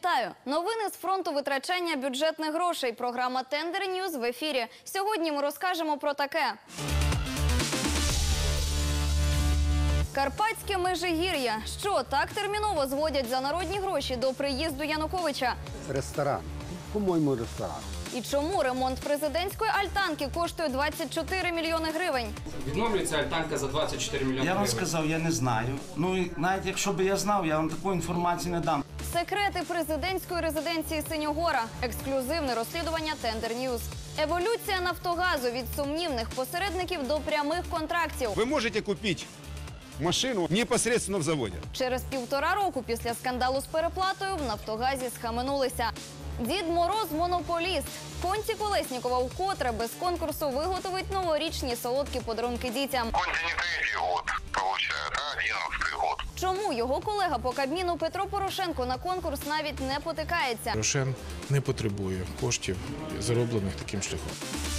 Вітаю! Новини з фронту витрачання бюджетних грошей. Програма «Тендер Ньюз» в ефірі. Сьогодні ми розкажемо про таке. Карпатське Межигір'я. Що так терміново зводять за народні гроші до приїзду Януковича? Ресторан. По-моєму, ресторан. І чому ремонт президентської альтанки коштує 24 мільйони гривень? Відновлюється альтанка за 24 мільйони Я вам гривень. сказав, я не знаю. Ну, і навіть якщо б я знав, я вам таку інформацію не дам. Секрети президентської резиденції Синьогора. Ексклюзивне розслідування «Тендер Ньюз». Еволюція «Нафтогазу» від сумнівних посередників до прямих контрактів. Вы можете купить машину непосредственно в заводе. Через 1,5 року після скандалу з переплатою в «Нафтогазі» схаменулися. Дід Мороз – монополіст. Конті Колеснікова вкотре без конкурсу виготовить новорічні солодкі подарунки дітям. Конти не третий год получает, а 11-й год. Чому його колега по Кабміну Петро Порошенко на конкурс навіть не потикається? Рошен не потребує коштів, зароблених таким шляхом.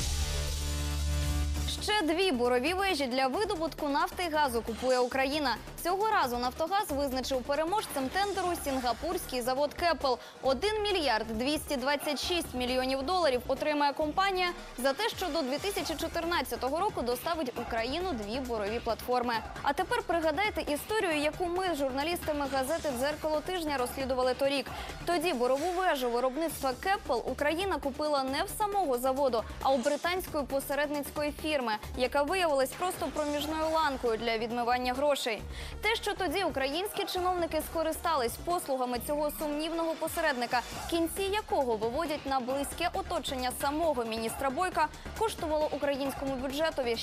Ще 2 бурові вежі для видобутку нафти і газу купує Україна. Цього разу «Нафтогаз» визначив переможцем тендеру сінгапурський завод «Кепел». 1 мільярд 226 мільйонів доларів отримає компанія за те, що до 2014 року доставить в Україну 2 бурові платформи. А тепер пригадайте історію, яку ми з журналістами газети «Дзеркало тижня» розслідували торік. Тоді бурову вежу виробництва «Кепел» Україна купила не в самого заводу, а у британської посередницької фірми, яка виявилась просто проміжною ланкою для відмивання грошей. Те, що тоді українські чиновники скористались послугами цього сумнівного посередника, кінці якого виводять на близьке оточення самого міністра Бойка, коштувало українському бюджетові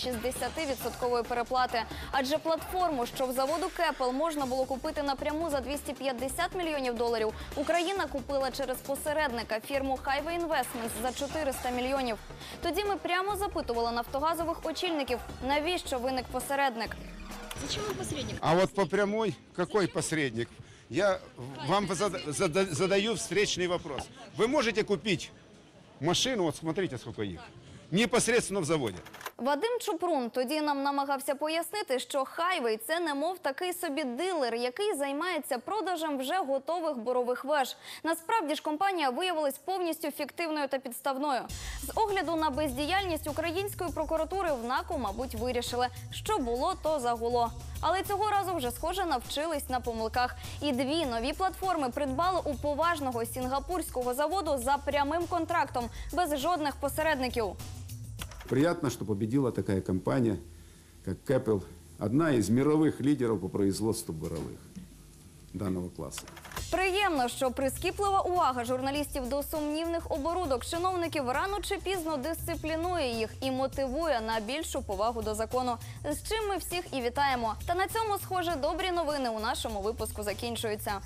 60% переплати. Адже платформу, що в заводу «Кепел» можна було купити напряму за 250 мільйонів доларів, Україна купила через посередника фірму Highway Investments за 400 мільйонів. Тоді ми прямо запитували нафтогазових очільників, навіщо виник посередник. Зачем он посредник? А вот по прямой, какой посредник? Я вам задаю встречный вопрос. Вы можете купить машину, вот смотрите, сколько их, непосредственно в заводе? Вадим Чупрун тоді нам намагався пояснити, що «Хайвей» – це немов такий собі дилер, який займається продажем вже готових бурових веж. Насправді ж компанія виявилась повністю фіктивною та підставною. З огляду на бездіяльність української прокуратури в НАКу, мабуть, вирішили, що було, то загуло. Але цього разу вже, схоже, навчились на помилках. І 2 нові платформи придбали у поважного сінгапурського заводу за прямим контрактом, без жодних посередників. Приятно, что победила такая компания, как Кепел, одна из мировых лидеров по производству буровых данного класса. Приємно, що прискіплива увага журналістів до сумнівних оборудок чиновників рано чи пізно дисциплінує їх і мотивує на більшу повагу до закону. З чим ми всіх і вітаємо. Та на цьому, схоже, добрі новини у нашому випуску закінчуються.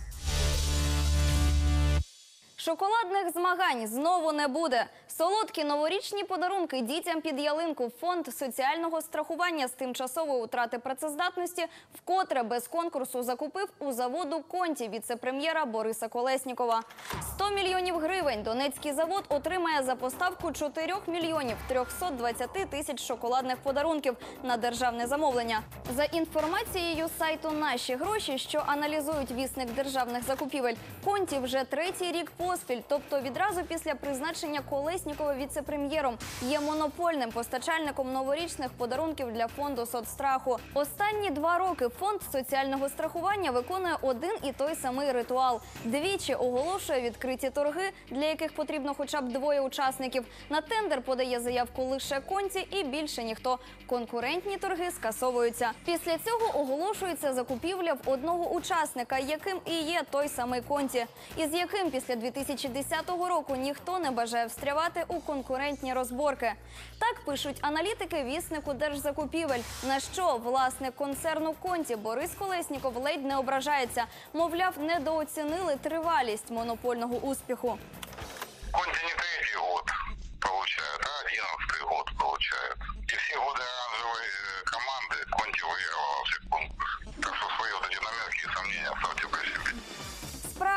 Шоколадних змагань знову не буде. Солодкі новорічні подарунки дітям під ялинку Фонд соціального страхування з тимчасової втрати працездатності вкотре без конкурсу закупив у заводу «Конті» віце-прем'єра Бориса Колеснікова. 100 мільйонів гривень Донецький завод отримає за поставку 4 мільйонів 320 тисяч шоколадних подарунків на державне замовлення. За інформацією сайту «Наші гроші», що аналізують вісник державних закупівель, «Конті» вже 3-й рік поспіль, тобто відразу після призначення Колеснікова віце-прем'єром, є монопольним постачальником новорічних подарунків для фонду соцстраху. Останні 2 роки фонд соціального страхування виконує один і той самий ритуал. Двічі оголошує відкриті торги, для яких потрібно хоча б 2 учасників. На тендер подає заявку лише «Конті» і більше ніхто. Конкурентні торги скасовуються. Після цього оголошується закупівля в одного учасника, яким і є той самий «Конті», із яким після 2010 року ніхто не бажає встрявати у конкурентні розборки. Так пишуть аналітики віснику держзакупівель, на що власник концерну «Конті» Борис Колесніков ледь не ображається. Мовляв, недооцінили тривалість монопольного успіху. Конти не третий год получает, а 11-й год получает. И все годы оранжевой команды Конти выигрывала все конкурсы. Так что свои вот эти намеки и сомнения оставьте при себе.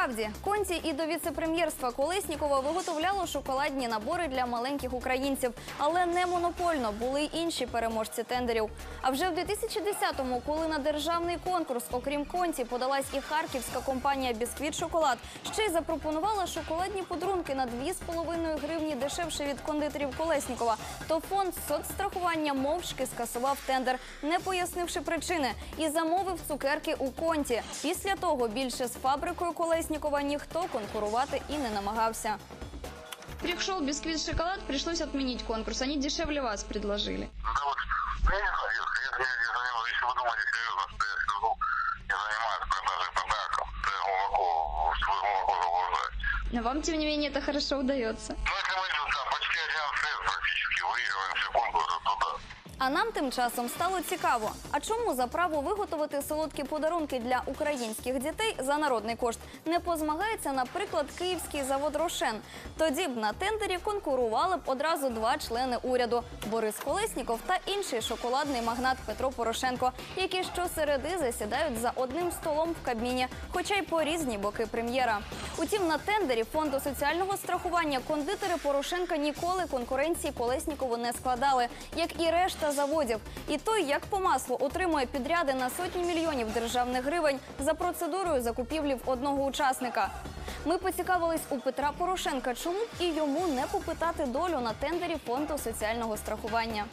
Справді, Конті і до віце-прем'єрства Колеснікова виготовляло шоколадні набори для маленьких українців. Але не монопольно, були й інші переможці тендерів. А вже в 2010-му, коли на державний конкурс, окрім Конті, подалась і харківська компанія «Бісквіт Шоколад», ще й запропонувала шоколадні подарунки на 2,5 гривні дешевше від кондитерів Колеснікова, то фонд соцстрахування мовчки скасував тендер, не пояснивши причини, і замовив цукерки у Конті. Після того більше з фабрикою Колеснікова ніхто конкурувати і не намагався. Пришел бисквит шоколад, пришлось отменить конкурс. Они дешевле вас предложили. Да вот, я не знаю, если вы думаете серьезно, что я скажу, я занимаюсь продажей подарков, то я глубоко заблуждаюсь. Но вам, тем не менее, это хорошо удается. Ну, если мы, да, почти 11 лет практически выигрываем все конкурсы, то да. А нам тим часом стало цікаво, а чому за право виготовити солодкі подарунки для українських дітей за народний кошт не позмагається, наприклад, київський завод «Рошен»? Тоді б на тендері конкурували б одразу два члени уряду – Борис Колесніков та інший шоколадний магнат Петро Порошенко, які щосереди засідають за одним столом в Кабміні, хоча й по різні боки прем'єра. Утім, на тендері Фонду соціального страхування кондитери Порошенка ніколи конкуренції Колеснікову не складали, як і решта заводів. І той, як по маслу, отримує підряди на сотні мільйонів державних гривень за процедурою закупівлі в одного учасника. Ми поцікавились у Петра Порошенка, чому б і йому не попитати долю на тендері Фонду соціального страхування.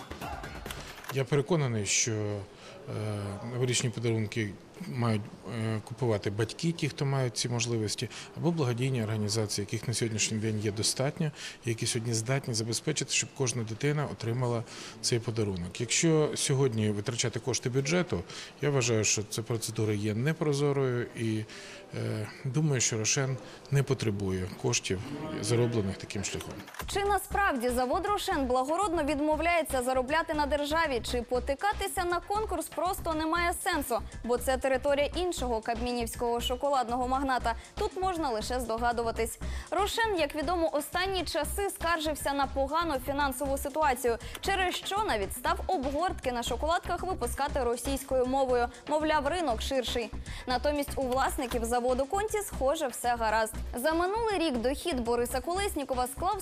Я переконаний, що новорічні подарунки мають купувати батьки, ті, хто мають ці можливості, або благодійні організації, яких на сьогоднішній день є достатньо, які сьогодні здатні забезпечити, щоб кожна дитина отримала цей подарунок. Якщо сьогодні витрачати кошти бюджету, я вважаю, що ця процедура є непрозорою і думаю, що «Рошен» не потребує коштів, зароблених таким шляхом. Чи насправді завод «Рошен» благородно відмовляється заробляти на державі, чи потикатися на конкурс просто немає сенсу, бо це територія іншого кабмінівського шоколадного магната. Тут можна лише здогадуватись. «Рошен», як відомо, останні часи скаржився на погану фінансову ситуацію, через що навіть став обгортки на шоколадках випускати російською мовою. Мовляв, ринок ширший. Натомість у власників заводу «Конті» схоже все гаразд. За минулий рік дохід Бориса Колеснікова склав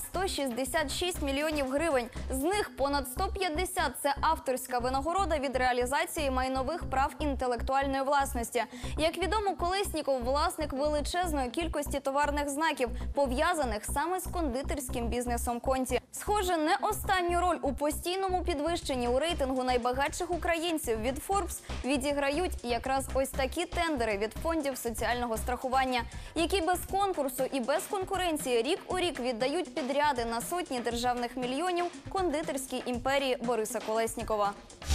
166 мільйонів гривень. З них понад 150 – це авторська винагорода від реалізації майнових прав інтелектуальної власності. Як відомо, Колесніков – власник величезної кількості товарних знаків, пов'язаних саме з кондитерським бізнесом «Конті». Схоже, не останню роль у постійному підвищенні у рейтингу найбагатших українців від Forbes відіграють якраз ось такі тендери від фондів соціального страхування, які без конкурсу і без конкуренції рік у рік віддають підряди на сотні державних мільйонів кондитерській імперії Бориса Колеснікова.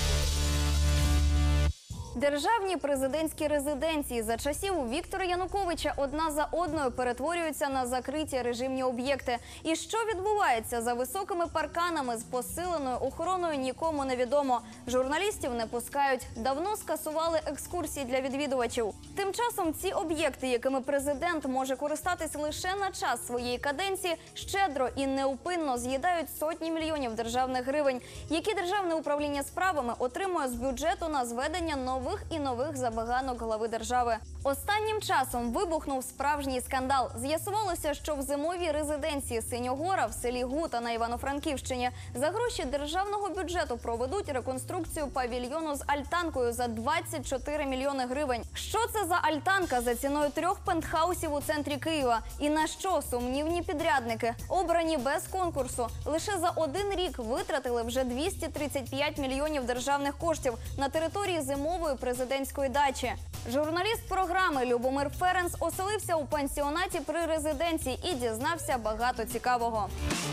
Державні президентські резиденції за часів Віктора Януковича одна за одною перетворюються на закриті режимні об'єкти. І що відбувається за високими парканами з посиленою охороною, нікому не відомо. Журналістів не пускають. Давно скасували екскурсії для відвідувачів. Тим часом ці об'єкти, якими президент може користатись лише на час своєї каденції, щедро і неупинно з'їдають сотні мільйонів державних гривень, які Державне управління справами отримує з бюджету на зведення нових і нових забаганок глави держави. Останнім часом вибухнув справжній скандал. З'ясувалося, що в зимовій резиденції «Синьогора» в селі Гута на Івано-Франківщині за гроші державного бюджету проведуть реконструкцію павільйону з альтанкою за 24 мільйони гривень. Що це за альтанка за ціною 3 пентхаусів у центрі Києва? І на що сумнівні підрядники, обрані без конкурсу, лише за один рік витратили вже 235 мільйонів державних коштів на території зимової президентської дачі? Журналіст програми Любомир Ференц оселився у пансіонаті при резиденції і дізнався багато цікавого.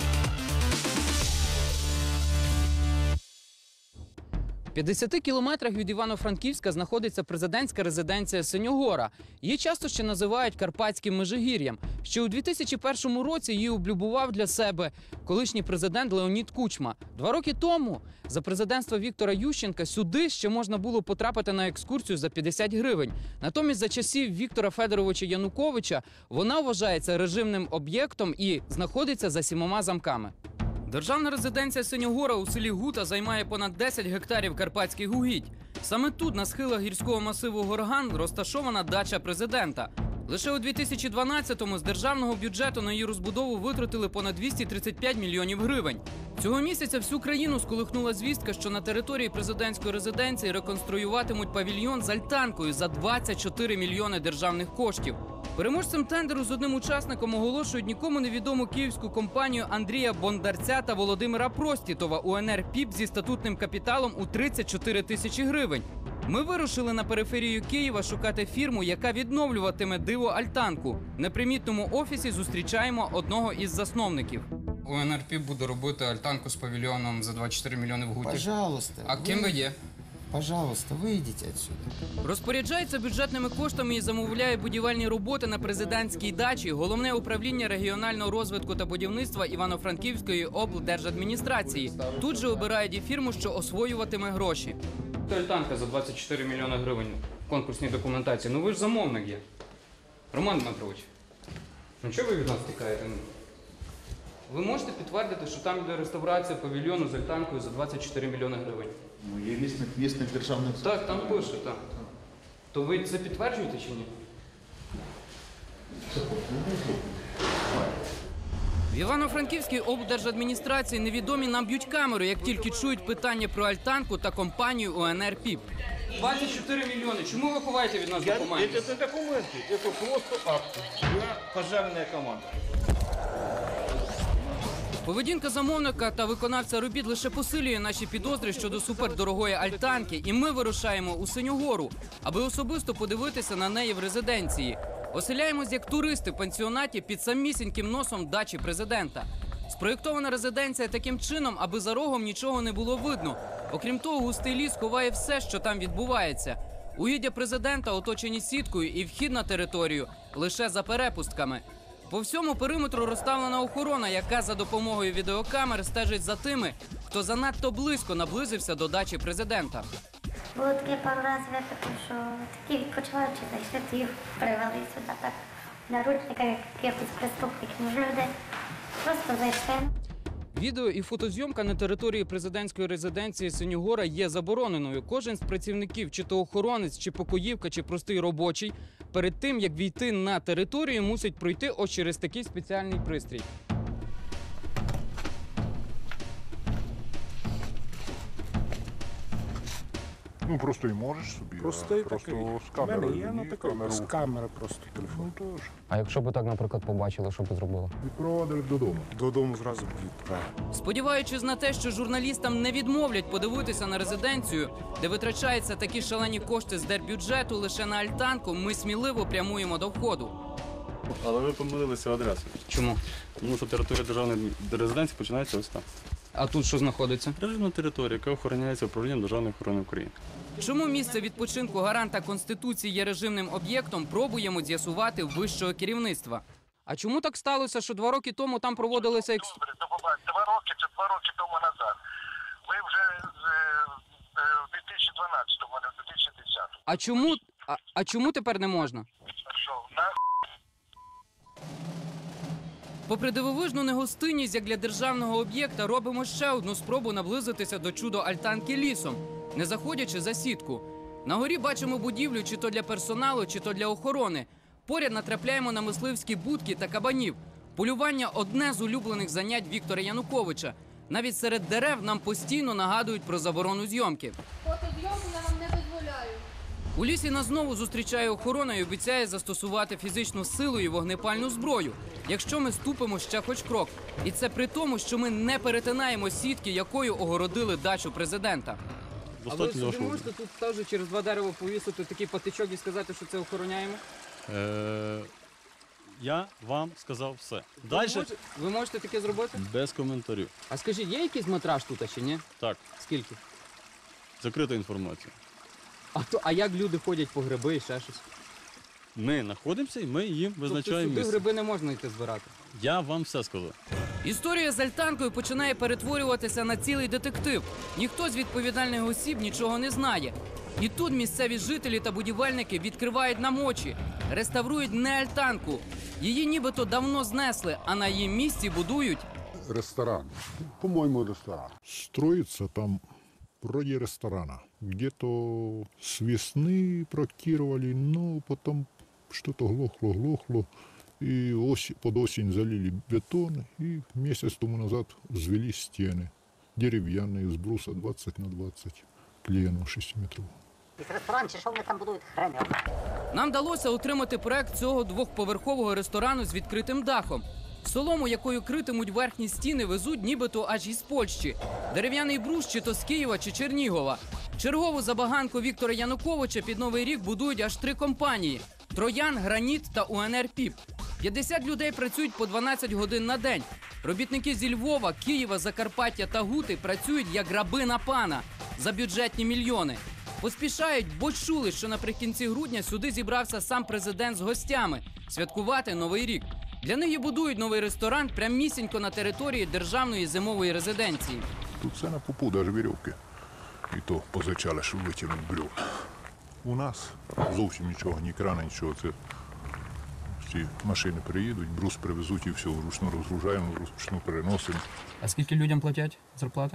В 50 кілометрах від Івано-Франківська знаходиться президентська резиденція «Синьогора». Її часто ще називають Карпатським Межигір'ям. Ще у 2001 році її облюбував для себе колишній президент Леонід Кучма. 2 роки тому за президентства Віктора Ющенка сюди ще можна було потрапити на екскурсію за 50 гривень. Натомість за часів Віктора Федоровича Януковича вона вважається режимним об'єктом і знаходиться за 7 замками. Державна резиденція «Синьогора» у селі Гута займає понад 10 гектарів карпатських угідь. Саме тут, на схилах гірського масиву Горган, розташована дача президента. Лише у 2012-му з державного бюджету на її розбудову витратили понад 235 мільйонів гривень. Цього місяця всю країну сколихнула звістка, що на території президентської резиденції реконструюватимуть павільйон з альтанкою за 24 мільйони державних коштів. Переможцем тендеру з одним учасником оголошують нікому невідому київську компанію Андрія Бондарця та Володимира Простітова УНР «Піп» зі статутним капіталом у 34 тисячі гривень. Ми вирушили на периферію Києва шукати фірму, яка відновлюватиме диво альтанку. В непримітному офісі зустрічаємо одного із засновників. УНР «Піп» буде робити альтанку з павільйоном за 24 мільйони в Гуті. Пожалуйста. А ким ви є? Пожалуйста, вийдіть отсюда. Розпоряджається бюджетними коштами і замовляє будівельні роботи на президентській дачі Головне управління регіонального розвитку та будівництва Івано-Франківської облдержадміністрації. Тут же обирають і фірму, що освоюватиме гроші. Альтанка за 24 мільйони гривень в конкурсній документації. Ну ви ж замовник є. Роман Дмитрович, ну чого ви від нас тікаєте? Ви можете підтвердити, що там йде реставрація павільйону з альтанкою за 24 мільйони гривень? Ну, є місних державних... Так, там пише, так. То ви це підтверджуєте чи ні? В Івано-Франківській облдержадміністрації невідомі нам б'ють камеру, як тільки чують питання про альтанку та компанію УНР «Піп». 24 мільйони. Чому ви ховаєте від нас документи? Це документи, це просто акти. Я пожежна команда. Поведінка замовника та виконавця робіт лише посилює наші підозри щодо супердорогої альтанки, і ми вирушаємо у Синю-Гору, аби особисто подивитися на неї в резиденції. Оселяємось як туристи в пансіонаті під самісіньким носом дачі президента. Спроєктована резиденція таким чином, аби за рогом нічого не було видно. Окрім того, густий ліс ховає все, що там відбувається. Угіддя президента оточені сіткою і вхід на територію лише за перепустками. По всьому периметру розставлена охорона, яка за допомогою відеокамер стежить за тими, хто занадто близько наблизився до дачі президента. Було таке пару разів випадків, що такі відпочиваючі зайшли, то їх привели сюди так в наручниках, якихось преступників, можливо, десь просто зайшли. Відео і фотозйомка на території президентської резиденції Синьогора є забороненою. Кожен з працівників, чи то охоронець, чи покоївка, чи простий робочий, перед тим, як війти на територію, мусить пройти ось через такий спеціальний пристрій. Ну, просто і можеш собі. Простий просто такий. з камерою. Є на такому, з камери просто телефон. Ну, теж. А якщо б так, наприклад, побачили, що б зробили? Відпровадили додому. Додому зразу відправили. Сподіваючись на те, що журналістам не відмовлять подивитися на резиденцію, де витрачаються такі шалені кошти з держбюджету лише на альтанку, ми сміливо прямуємо до входу. Але ви помилилися адресою. Чому? Тому що територія державної резиденції починається ось там. А тут що знаходиться? Режимна територія, яка охороняється управлінням Державної охорони України. Чому місце відпочинку гаранта Конституції є режимним об'єктом, пробуємо з'ясувати в вищого керівництва. А чому так сталося, що 2 роки тому там проводилися 2 роки чи 2 роки тому назад. Ви вже в 2012-му, а не в 2010-му. А чому тепер не можна? Що, на... Попри дивовижну негостинність, як для державного об'єкта, робимо ще одну спробу наблизитися до чудо-альтанки лісом, не заходячи за сітку. На горі бачимо будівлю чи то для персоналу, чи то для охорони. Поряд натрапляємо на мисливські будки та кабанів. Полювання – одне з улюблених занять Віктора Януковича. Навіть серед дерев нам постійно нагадують про заборону зйомки. Фотозйомку я вам не дозволяю. У лісі нас знову зустрічає охорона і обіцяє застосувати фізичну силу і вогнепальну зброю, якщо ми ступимо ще хоч крок. І це при тому, що ми не перетинаємо сітки, якою огородили дачу президента. А ви собі можете тут теж через 2 дерева повісити такий патичок і сказати, що це охороняємо? Я вам сказав все. Далі Ви можете таке зробити? без коментарів. А скажіть, є якийсь метраж тут чи ні? Так, Скільки? закрита інформація. А як люди ходять по гриби і ще щось? Ми знаходимося і ми їм визначаємо Тобто сюди місце. гриби не можна йти збирати? Я вам все сказав. Історія з альтанкою починає перетворюватися на цілий детектив. Ніхто з відповідальних осіб нічого не знає. І тут місцеві жителі та будівельники відкривають нам очі. Реставрують не альтанку. Її нібито давно знесли, а на її місці будують... Ресторан. По-моему, ресторан. Строится там вроде ресторана. Где-то с весны проектировали, но потом что-то глохло. И под осень залили бетон, и месяц тому назад взвели стены. Дерев'яні, з бруса 20 на 20, клеєном 6 метрів. Ресторан, чи що вони там будують, хрен його. Нам вдалося отримати проект цього двохповерхового ресторану з відкритим дахом. Солому, якою критимуть верхні стіни, везуть нібито аж із Польщі. Дерев'яний брус чи то з Києва чи Чернігова. Чергову забаганку Віктора Януковича під Новий рік будують аж 3 компанії – «Троян», «Граніт» та «УНР ПІП». 50 людей працюють по 12 годин на день. Робітники зі Львова, Києва, Закарпаття та Гути працюють як раби на пана за бюджетні мільйони. Поспішають, бо чули, що наприкінці грудня сюди зібрався сам президент з гостями святкувати Новий рік. Для них і будують новий ресторан прямісінько на території державної зимової резиденції. Тут все на пупу, навіть вірьовки. І то позичали, щоб витягнути бревна. У нас зовсім нічого, ні крана, нічого. Це всі машини приїдуть, брус привезуть і все, вручну розгружаємо, вручну переносимо. А скільки людям платять зарплати?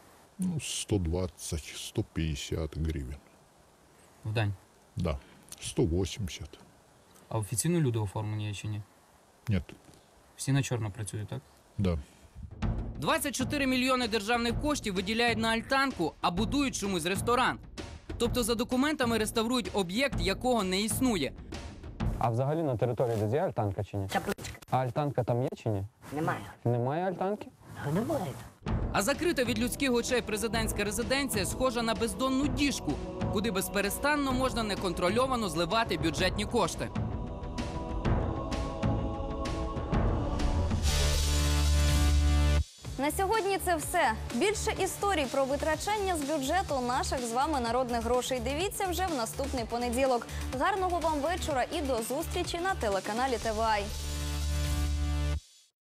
120-150 гривень. В день? Да, 180. А офіційно люди оформлені чи ні? Ні. Всі на чорно працюють, так? Да. 24 мільйони державних коштів виділяють на альтанку, а будують чомусь ресторан. Тобто за документами реставрують об'єкт, якого не існує. А взагалі на території десь є альтанка чи ні? А альтанка там є чи ні? Немає. Немає альтанки? Немає. А закрита від людських очей президентська резиденція схожа на бездонну діжку, куди безперестанно можна неконтрольовано зливати бюджетні кошти. На сьогодні це все. Більше історій про витрачання з бюджету наших з вами народних грошей дивіться вже в наступний понеділок. Гарного вам вечора і до зустрічі на телеканалі ТВА.